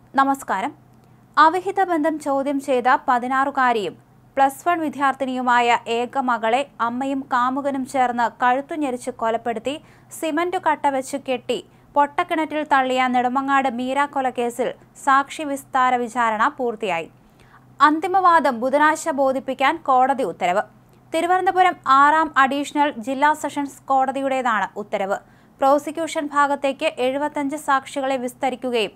നമസ്കാരം. അവിഹിത ബന്ധം ചോദ്യം ചെയ്ത 16-കാരിയും +1 വിദ്യാർത്ഥിനിയുമായ ഏക മകളെ അമ്മയും കാമുകനും ചേർന്ന് കഴുത്തുഞെരിച്ച് കൊലപ്പെടുത്തി സിമന്റ് കട്ട വെച്ച് കെട്ടി പൊട്ടക്കിണറ്റിൽ തള്ളിയ നെടുമങ്ങാട് മീര കൊലക്കേസിൽ സാക്ഷി വിസ്താര വിചാരണ പൂർത്തിയായി. അന്തിമവാദം ബുധനാഴ്ച ബോധിപ്പിക്കാൻ കോടതി ഉത്തരവ്. തിരുവനന്തപുരം 6ാം അഡീഷണൽ ജില്ലാ സെഷൻസ് കോടതിയുടേതാണ് ഉത്തരവ്. പ്രോസിക്യൂഷൻ ഭാഗത്തേക്ക് 75 സാക്ഷികളെ വിസ്തരിക്കുകയും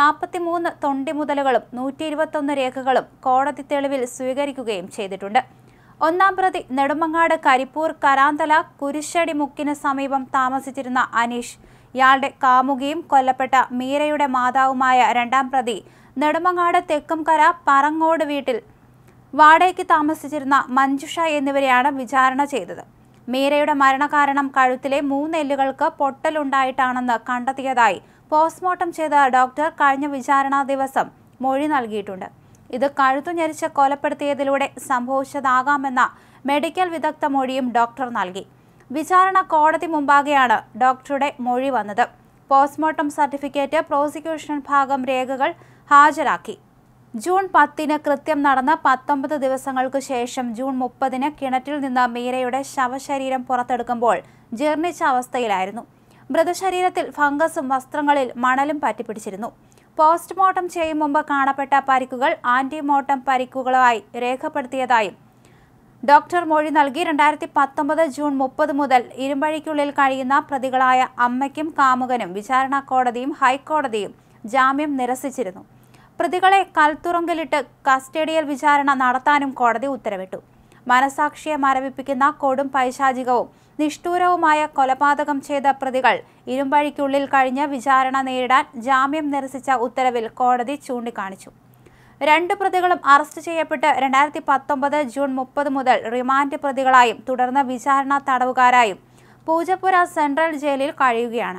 43 തൊണ്ടിമുതലുകളും 121 രേഖകളും കോടതി തെളിവിൽ സ്വീകരിക്കുകയും ചെയ്തിട്ടുണ്ട്. ഒന്നാം പ്രതി നെടുമങ്ങാട് കരിപ്പൂർ കരാന്തല കുരിശടി മുക്കിന് സമീപം താമസിച്ചിരുന്ന അനീഷ്, ഇയാളുടെ കാമുകിയും കൊല്ലപ്പെട്ട മീരയുടെ മാതാവുമായ രണ്ടാം പ്രതി നെടുമങ്ങാട് തെക്കുംകര പറങ്ങോട് വീട്ടിൽ വാടകയ്ക്ക് താമസിച്ചിരുന്ന മഞ്ജുഷ എന്നിവരെയാണ് വിചാരണ ചെയ്തത്. മീരയുടെ മരണകാരണം കഴുത്തിലെ 3 എല്ലുകൾക്ക് പൊട്ടലുണ്ടായിട്ടാണെന്ന് കണ്ടെത്തിയതായി പോസ്റ്റ്മോർട്ടം ചെയ്ത ഡോക്ടർ കഴിഞ്ഞ വിചാരണാ ദിവസം മൊഴി നൽകിയിട്ടുണ്ട്. ഇത് കഴുത്തുഞെരിച്ച് കൊലപ്പെടുത്തിയതിലൂടെ സംഭവിച്ചതാകാമെന്ന മെഡിക്കൽ വിദഗ്ധ മൊഴിയും ഡോക്ടർ നൽകി. വിചാരണ കോടതി മുമ്പാകെയാണ് ഡോക്ടറുടെ മൊഴി വന്നത്. പോസ്റ്റ്മോർട്ടം സർട്ടിഫിക്കറ്റ്, പ്രോസിക്യൂഷൻ ഭാഗം രേഖകൾ ഹാജരാക്കി. ജൂൺ 10-ന് കൃത്യം നടന്ന് 19 ദിവസങ്ങൾക്ക് ശേഷം ജൂൺ 30-ന് കിണറ്റിൽ നിന്ന് മീരയുടെ ശവശരീരം പുറത്തെടുക്കുമ്പോൾ ജീർണിച്ച അവസ്ഥയിലായിരുന്നു. മൃതശരീരത്തിൽ ഫംഗസും വസ്ത്രങ്ങളിൽ മണലും പറ്റിപ്പിടിച്ചിരുന്നു. പോസ്റ്റ്മോർട്ടം ചെയ്യും മുമ്പ് കാണപ്പെട്ട പരിക്കുകൾ ആന്റിമോർട്ടം പരിക്കുകളായി രേഖപ്പെടുത്തിയതായും ഡോക്ടർ മൊഴി നൽകി. 2019 ജൂൺ 30 മുതൽ ഇരുമ്പഴിക്കുള്ളിൽ കഴിയുന്ന പ്രതികളായ അമ്മയ്ക്കും കാമുകനും വിചാരണ കോടതിയും ഹൈക്കോടതിയും ജാമ്യം നിരസിച്ചിരുന്നു. പ്രതികളെ കൽത്തുറുങ്കിലിട്ട് കസ്റ്റഡിയൽ വിചാരണ നടത്താനും കോടതി ഉത്തരവിട്ടു. മനസാക്ഷിയെ മരവിപ്പിക്കുന്ന കൊടും പൈശാചികവും നിഷ്ഠൂരവുമായ കൊലപാതകം ചെയ്ത പ്രതികൾ ഇരുമ്പഴിക്കുള്ളിൽ കഴിഞ്ഞ് വിചാരണ നേരിടാൻ ജാമ്യം നിരസിച്ച ഉത്തരവിൽ കോടതി ചൂണ്ടിക്കാണിച്ചു. 2 പ്രതികളും അറസ്റ്റ് ചെയ്യപ്പെട്ട് 2019 ജൂൺ 30 മുതൽ റിമാൻഡ് പ്രതികളായും തുടർന്ന് വിചാരണ തടവുകാരായും പൂജപ്പുര സെൻട്രൽ ജയിലിൽ കഴിയുകയാണ്.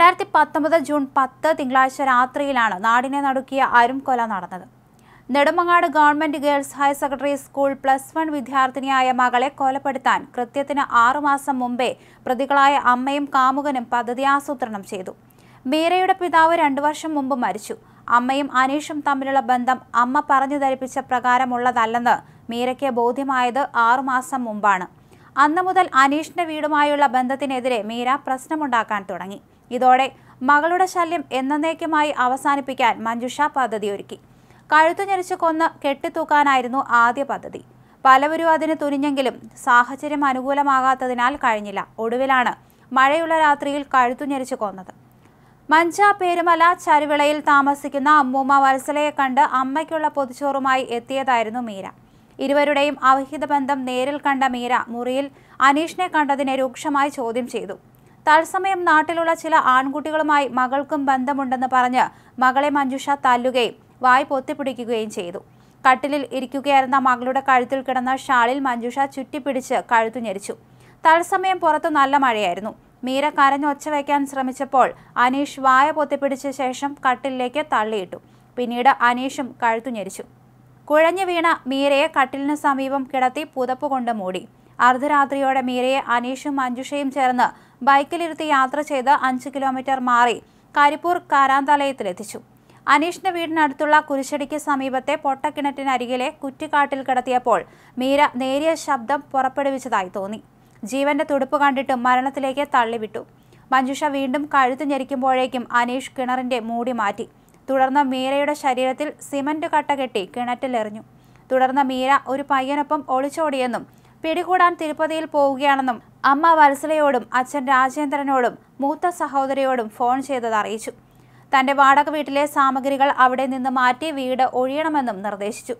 2019 ജൂൺ 10 തിങ്കളാഴ്ച രാത്രിയിലാണ് നാടിനെ നടുക്കിയ അരും കൊല നടന്നത്. Nedumangad government girls higher secondary school +1 വിദ്യാർത്ഥിനിയായ മകളെ കൊലപ്പെടുത്താൻ കൃത്യത്തിന് 6 മാസം മുമ്പേ പ്രതികളായ അമ്മയും കാമുകനും പദ്ധതി ആസൂത്രണം ചെയ്തു. മീരയുടെ പിതാവ് 2 വർഷം മുമ്പ് മരിച്ചു. അമ്മയും അനീഷും തമ്മിലുള്ള ബന്ധം അമ്മ പറഞ്ഞു ധരിപ്പിച്ച പ്രകാരമുള്ളതല്ലെന്ന് മീരയ്ക്ക് ബോധ്യമായത് 6 മാസം മുമ്പാണ്. അന്ന് മുതൽ അനീഷിന്റെ വീടുമായുള്ള ബന്ധത്തിനെതിരെ മീര പ്രശ്നമുണ്ടാക്കാൻ തുടങ്ങി. ഇതോടെ മകളുടെ ശല്യം എന്നേക്കുമായി അവസാനിപ്പിക്കാൻ മഞ്ജുഷ പദ്ധതിയൊരുക്കി. കഴുത്തുഞെരിച്ച് കൊന്ന് കെട്ടിത്തൂക്കാനായിരുന്നു ആദ്യ പദ്ധതി. പലവരും അതിന് തുനിഞ്ഞെങ്കിലും സാഹചര്യം അനുകൂലമാകാത്തതിനാൽ കഴിഞ്ഞില്ല. ഒടുവിലാണ് മഴയുള്ള രാത്രിയിൽ കഴുത്തുഞെരിച്ച് കൊന്നത്. മഞ്ച പേരുമല ചരുവിളയിൽ താമസിക്കുന്ന അമ്മൂമ്മ വത്സലയെ കണ്ട് അമ്മയ്ക്കുള്ള പൊതിച്ചോറുമായി എത്തിയതായിരുന്നു മീര. ഇരുവരുടെയും അവിഹിത ബന്ധം നേരിൽ കണ്ട മീര മുറിയിൽ അനീഷിനെ കണ്ടതിനെ രൂക്ഷമായി ചോദ്യം ചെയ്തു. തത്സമയം നാട്ടിലുള്ള ചില ആൺകുട്ടികളുമായി മകൾക്കും ബന്ധമുണ്ടെന്ന് പറഞ്ഞ് മകളെ മഞ്ജുഷ തല്ലുകയും വായ് പൊത്തിപ്പിടിക്കുകയും ചെയ്തു. കട്ടിലിൽ ഇരിക്കുകയായിരുന്ന മകളുടെ കഴുത്തിൽ കിടന്ന ഷാളിൽ മഞ്ജുഷ ചുറ്റിപ്പിടിച്ച് കഴുത്തുഞെരിച്ചു. തത്സമയം പുറത്തു നല്ല മഴയായിരുന്നു. മീര കരഞ്ഞൊച്ച വയ്ക്കാൻ ശ്രമിച്ചപ്പോൾ അനീഷ് വായ പൊത്തിപ്പിടിച്ച ശേഷം കട്ടിലിലേക്ക് തള്ളിയിട്ടു. പിന്നീട് അനീഷും കഴുത്തുഞെരിച്ചു. കുഴഞ്ഞു വീണ മീരയെ കട്ടിലിന് സമീപം കിടത്തി പുതപ്പുകൊണ്ട് മൂടി. അർദ്ധരാത്രിയോടെ മീരയെ അനീഷും മഞ്ജുഷയും ചേർന്ന് ബൈക്കിലിരുത്തി യാത്ര ചെയ്ത് 5 കിലോമീറ്റർ മാറി കരിപ്പൂർ കാരാന്തലയത്തിലെത്തിച്ചു. അനീഷിന്റെ വീടിനടുത്തുള്ള കുരിശടിക്ക് സമീപത്തെ പൊട്ടക്കിണറ്റിനരികിലെ കുറ്റിക്കാട്ടിൽ കിടത്തിയപ്പോൾ മീര നേരിയ ശബ്ദം പുറപ്പെടുവിച്ചതായി തോന്നി. ജീവന്റെ തുടിപ്പ് കണ്ടിട്ടും മരണത്തിലേക്ക് തള്ളിവിട്ടു. മഞ്ജുഷ വീണ്ടും കഴുത്ത് ഞെരിക്കുമ്പോഴേക്കും അനീഷ് കിണറിന്റെ മൂടി മാറ്റി. തുടർന്ന് മീരയുടെ ശരീരത്തിൽ സിമന്റ് കട്ട കെട്ടി കിണറ്റിലെറിഞ്ഞു. തുടർന്ന് മീര ഒരു പയ്യനൊപ്പം ഒളിച്ചോടിയെന്നും പിടികൂടാൻ തിരുപ്പതിയിൽ പോവുകയാണെന്നും അമ്മ വത്സലയോടും അച്ഛൻ രാജേന്ദ്രനോടും മൂത്ത സഹോദരിയോടും ഫോൺ ചെയ്തത് അറിയിച്ചു. തന്റെ വാടക വീട്ടിലെ സാമഗ്രികൾ അവിടെ നിന്ന് മാറ്റി വീട് ഒഴിയണമെന്നും നിർദ്ദേശിച്ചു.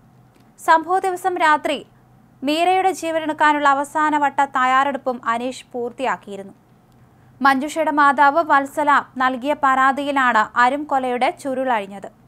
സംഭവ ദിവസം രാത്രി മീരയുടെ ജീവനെടുക്കാനുള്ള അവസാനവട്ട തയ്യാറെടുപ്പും അനീഷ് പൂർത്തിയാക്കിയിരുന്നു. മഞ്ജുഷയുടെ മാതാവ് വത്സല നൽകിയ പരാതിയിലാണ് അരും കൊലയുടെ ചുരുളഴിഞ്ഞത്.